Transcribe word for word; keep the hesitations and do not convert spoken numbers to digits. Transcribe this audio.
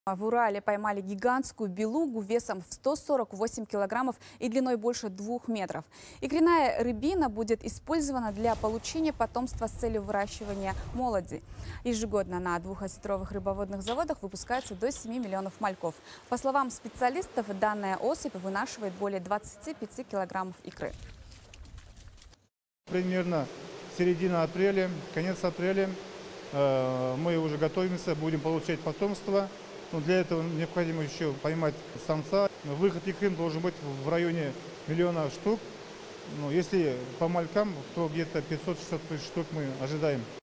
В Урале поймали гигантскую белугу весом в сто сорок восемь килограммов и длиной больше двух метров. Икряная рыбина будет использована для получения потомства с целью выращивания молоди. Ежегодно на двухосетровых рыбоводных заводах выпускается до семи миллионов мальков. По словам специалистов, данная особь вынашивает более двадцати пяти килограммов икры. Примерно середина апреля, конец апреля мы уже готовимся, будем получать потомство. Но для этого необходимо еще поймать самца. Выход икры должен быть в районе миллиона штук. Но если по малькам, то где-то пятьсот-шестьсот тысяч штук мы ожидаем.